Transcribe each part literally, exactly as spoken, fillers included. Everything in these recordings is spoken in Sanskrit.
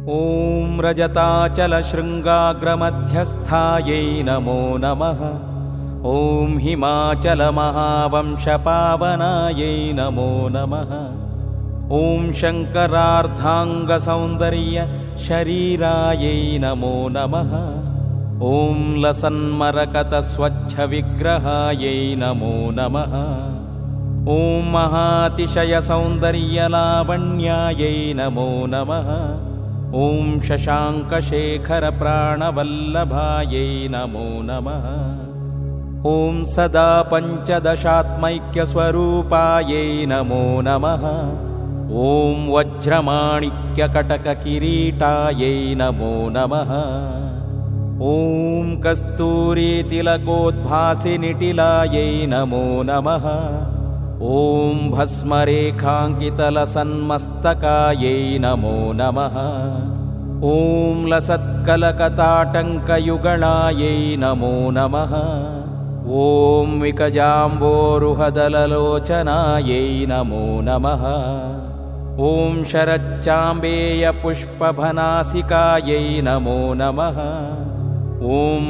ॐ रजताचलशृङ्गाग्रमध्यस्थायै नमो नमः। ॐ हिमाचलमहावंशपावनायै नमो नमः। ॐ शङ्करार्धाङ्गसौन्दर्य शरीरायै नमो नमः। ॐ लसन्मरकतस्वच्छविग्रहायै नमो नमः। ॐ महातिशयसौन्दर्यलावण्यायै नमो नमः। ॐ शशाङ्कशेखरप्राणवल्लभायै नमो नमः। ॐ सदा पञ्चदशात्मैक्यस्वरूपायै नमो नमः। ॐ वज्रमाणिक्यकटककिरीटायै नमो नमः। ॐ कस्तूरीतिलकोद्भासिनिटिलायै नमो नमः। ॐ भस्मरेखाङ्कितलसन्मस्तकायै नमो नमः। ॐ लसत्कलकताटङ्कयुगणायै नमो नमः। ॐ विकजाम्बोरुहदललोचनायै नमो नमः। ॐ शरच्चाम्बेयपुष्पभनासिकायै नमो नमः। ॐ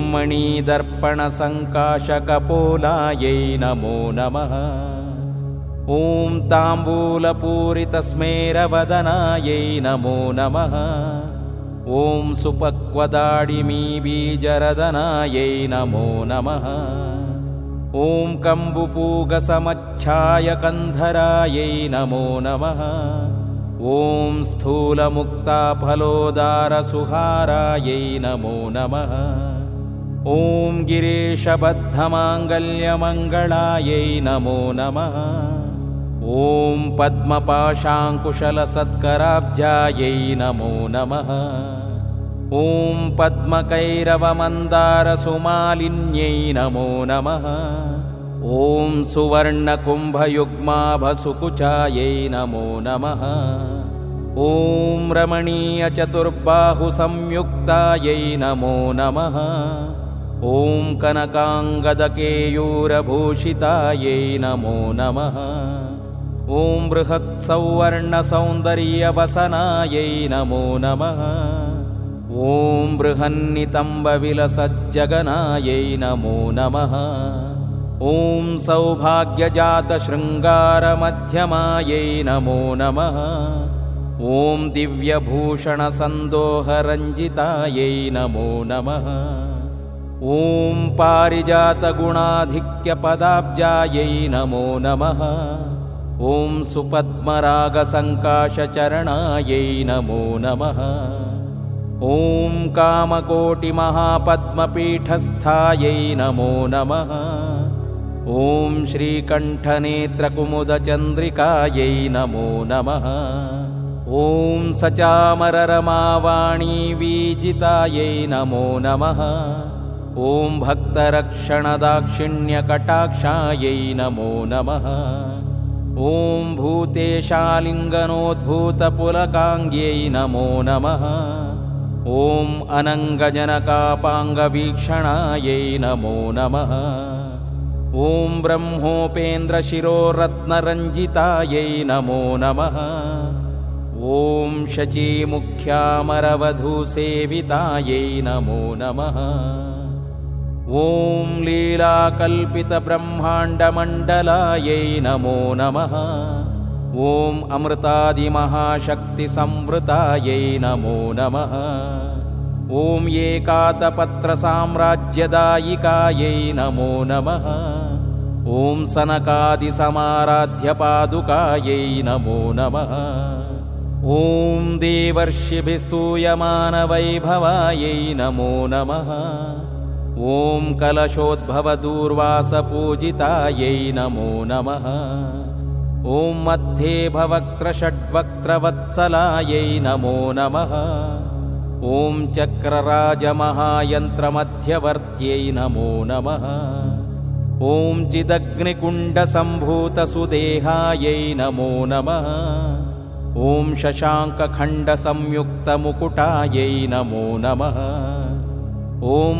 मणिदर्पणसङ्काशकपोलायै नमो नमः। ॐ ताम्बूलपूरितस्मेरवदनायै नमो नमः। ॐ सुपक्वदाडिमीबीजरदनायै नमो नमः। ॐ कम्बुपूगसमच्छायकन्धरायै नमो नमः। ॐ स्थूलमुक्ताफलोदारसुहारायै नमो नमः। ॐ गिरीशबद्धमाङ्गल्यमङ्गलायै नमो नमः। ॐ पद्मपाशाङ्कुशलसत्कराब्जायै नमो नमः। ॐ पद्मकैरवमन्दारसुमालिन्यै नमो नमः। ॐ सुवर्णकुम्भयुग्माभसुकुचायै नमो नमः। ॐ रमणीयचतुर्बाहुसंयुक्तायै नमो नमः। ॐ कनकाङ्गदकेयूरभूषितायै नमो नमः। ॐ बृहत्सौवर्णसौन्दर्यवसनायै नमो नमः। ॐ बृहन्नितम्बविलसज्जगनायै नमो नमः। ॐ सौभाग्यजातशृङ्गारमध्यमायै नमो नमः। ॐ दिव्यभूषणसन्दोहरञ्जितायै नमो नमः। ॐ पारिजातगुणाधिक्यपदाब्जायै नमो नमः। ॐ सुपद्मरागसङ्काशचरणायै नमो नमः। ॐ कामकोटिमहापद्मपीठस्थायै नमो नमः। ॐ श्रीकण्ठनेत्रकुमुदचन्द्रिकायै नमो नमः। ॐ सचामररमावाणीवीजितायै नमो नमः। ॐ भक्तरक्षणदाक्षिण्यकटाक्षायै नमो नमः। ॐ भूतेशालिङ्गनोद्भूतपुलकाङ्ग्यै नमो नमः। ॐ अनङ्गजनकापाङ्गवीक्षणायै नमो नमः। ॐ ब्रह्मोपेन्द्रशिरोरत्नरञ्जितायै नमो नमः। ॐ शचीमुख्यामरवधूसेवितायै नमो नमः। ॐ लीलाकल्पितब्रह्माण्डमण्डलायै नमो नमः। ॐ अमृतादिमहाशक्तिसंवृतायै नमो नमः। ॐ एकातपत्रसाम्राज्यदायिकायै नमो नमः। ॐ सनकादिसमाराध्यपादुकायै नमो नमः। ॐ देवर्षिभिस्तूयमानवैभवायै नमो नमः। ॐ कलशोद्भवदूर्वासपूजितायै नमो नमः। ॐ मध्ये भवक्त्रषड्वक्त्रवत्सलायै नमो नमः। ॐ चक्रराजमहायन्त्रमध्यवर्त्यै नमो नमः। ॐ चिदग्निकुण्डसम्भूतसुदेहायै नमो नमः। ॐ शशाङ्कखण्डसंयुक्तमुकुटायै नमो नमः। ॐ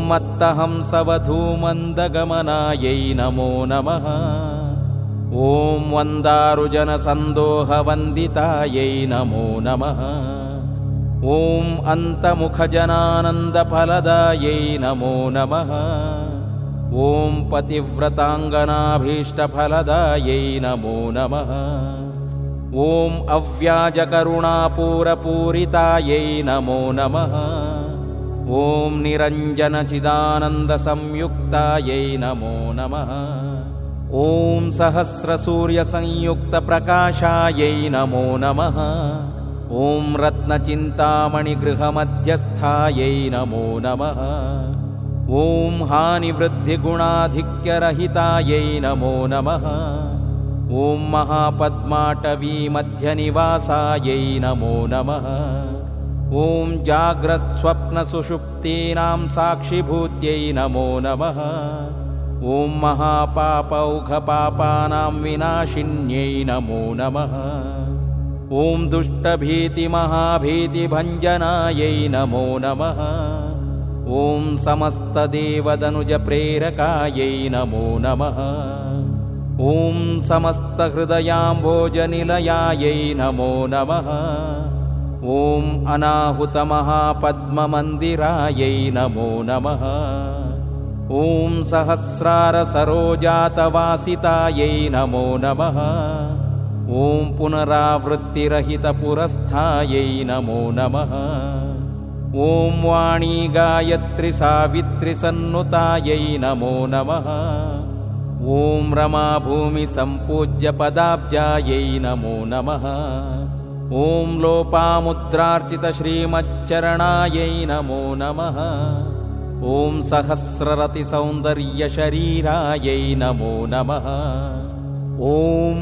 मत्तहंसवधूमन्दगमनायै नमो नमः। ॐ वन्दारुजनसन्दोहवन्दितायै नमो नमः। ॐ अन्तमुखजनानन्दफलदायै नमो नमः। ॐ पतिव्रताङ्गनाभीष्टफलदायै नमो नमः। ॐ अव्याजकरुणापूरपूरितायै नमो नमः। ॐ निरञ्जनचिदानन्दसंयुक्तायै नमो नमः। ॐ सहस्रसूर्यसंयुक्तप्रकाशायै नमो नमः। ॐ रत्नचिन्तामणिगृहमध्यस्थायै नमो नमः। ॐ हानिवृद्धिगुणाधिक्यरहितायै नमो नमः। ॐ महापद्माटवीमध्यनिवासायै नमो नमः। ॐ जाग्रत्स्वप्नसुषुप्तीनां साक्षिभूत्यै नमो नमः। ॐ महापापौघपापानां विनाशिन्यै नमो नमः। ॐ दुष्टभीतिमहाभीतिभञ्जनायै नमो नमः। ॐ समस्तदेवदनुजप्रेरकायै नमो नमः। ॐ समस्तहृदयाम्भोजनिलयायै नमो नमः। ॐ अनाहुतमहापद्ममन्दिरायै नमो नमः। ॐ सहस्रारसरोजातवासितायै नमो नमः। ॐ पुनरावृत्तिरहितपुरस्थायै नमो नमः। ॐ वाणी गायत्री सावित्री सन्नुतायै नमो नमः। ॐ रमाभूमिसम्पूज्यपदाब्जायै नमो नमः। ॐ लोपामुद्रार्चितश्रीमच्चरणायै नमो नमः। ॐ सहस्ररतिसौन्दर्यशरीरायै नमो नमः। ॐ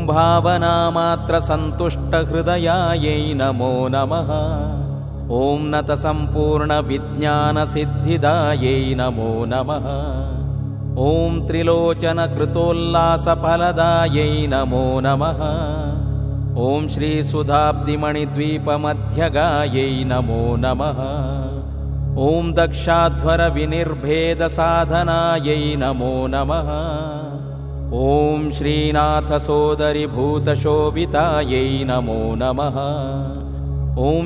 भावनामात्रसन्तुष्टहृदयायै नमो नमः। ॐ नतसम्पूर्णविज्ञानसिद्धिदायै नमो नमः। ॐ त्रिलोचनकृतोल्लासफलदायै नमो नमः। ॐ श्रीसुधाब्धिमणिद्वीपमध्यगायै नमो नमः। ॐ दक्षाध्वरविनिर्भेदसाधनायै नमो नमः। ॐ श्रीनाथसोदरीभूतशोभितायै नमो नमः। ॐ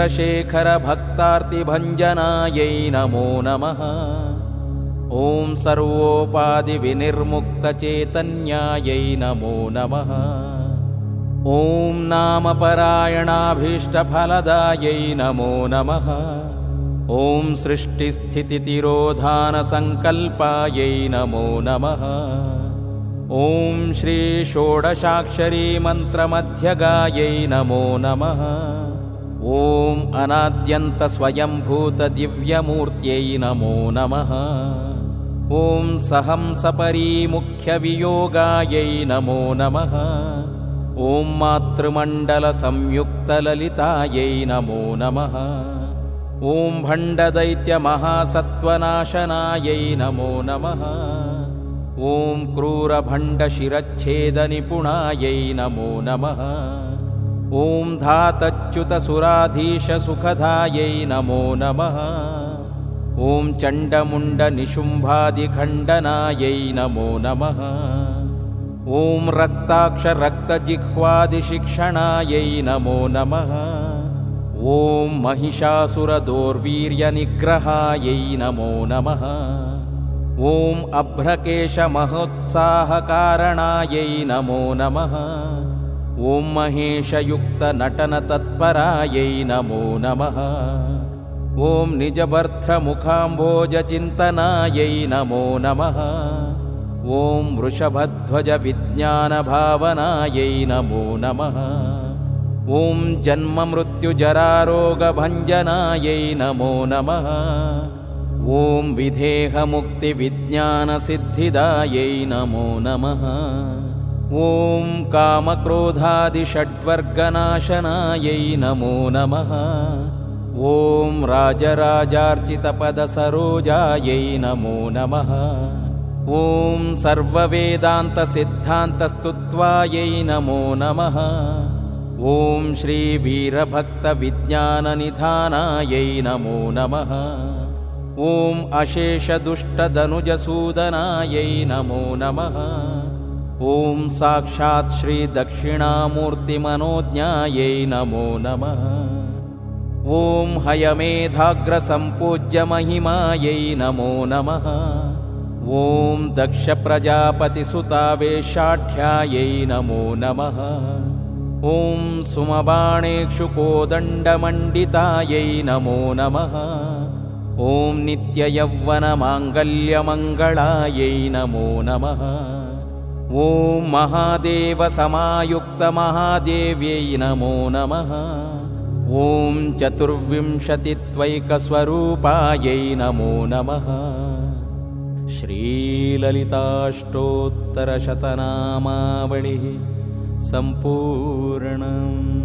चन्द्रशेखरभक्तार्तिभञ्जनायै नमो नमः। ॐ सर्वोपाधिविनिर्मुक्तचैतन्यायै नमो नमः। ॐ नामपरायणाभीष्टफलदायै नमो नमः। ॐ सृष्टिस्थितितिरोधानसङ्कल्पायै नमो नमः। ॐ श्रीषोडशाक्षरीमन्त्रमध्यगायै नमो नमः। ॐ अनाद्यन्तस्वयंभूतदिव्यमूर्त्यै नमो नमः। ॐ सहंसपरीमुख्यवियोगायै नमो नमः। ॐ मातृमण्डलसंयुक्तललितायै नमो नमः। ॐ भण्डदैत्यमहासत्त्वनाशनायै नमो नमः। ॐ क्रूरभण्डशिरच्छेदनिपुणायै नमो नमः। ॐ धातच्युतसुराधीशसुखदायै नमो नमः। ॐ चण्डमुण्डनिशुम्भादिखण्डनायै नमो नमः। ॐ रक्ताक्षरक्तजिह्वादिशिक्षणायै नमो नमः। ॐ महिषासुरदोर्वीर्यनिग्रहायै नमो नमः। ॐ अभ्रकेशमहोत्साहकारणायै नमो नमः। ॐ महेशयुक्तनटनतत्परायै नमो नमः। ॐ निजभर्त्रमुखाम्भोजचिन्तनायै नमो नमः। ॐ वृषभध्वजविज्ञानभावनायै नमो नमः। ॐ जन्ममृत्युजरारोगभञ्जनायै नमो नमः। ॐ विदेहमुक्तिविज्ञानसिद्धिदायै नमो नमः। ॐ कामक्रोधादिषड्वर्गनाशनायै नमो नमः। ॐ राजराजार्चितपदसरोजायै नमो नमः। ॐ सर्ववेदान्तसिद्धान्तस्तुत्वायै नमो नमः। ॐ श्रीवीरभक्तविज्ञाननिधानायै नमो नमः। ॐ अशेषदुष्टदनुजसूदनायै नमो नमः। ॐ साक्षात् श्रीदक्षिणामूर्तिमनोज्ञायै नमो नमः। ॐ हयमेधाग्रसम्पूज्य महिमायै नमो नमः। ॐ दक्षप्रजापतिसुतावेशाढ्यायै नमो नमः। ॐ सुमबाणेक्षुकोदण्डमण्डितायै नमो नमः। ॐ नित्ययौवनमाङ्गल्यमङ्गलायै नमो नमः। ॐ महादेवसमायुक्तमहादेव्यै नमो नमः। ॐ चतुर्विंशतित्वैकस्वरूपायै नमो नमः। श्रीललिताष्टोत्तरशतनामावलिः सम्पूर्णम्।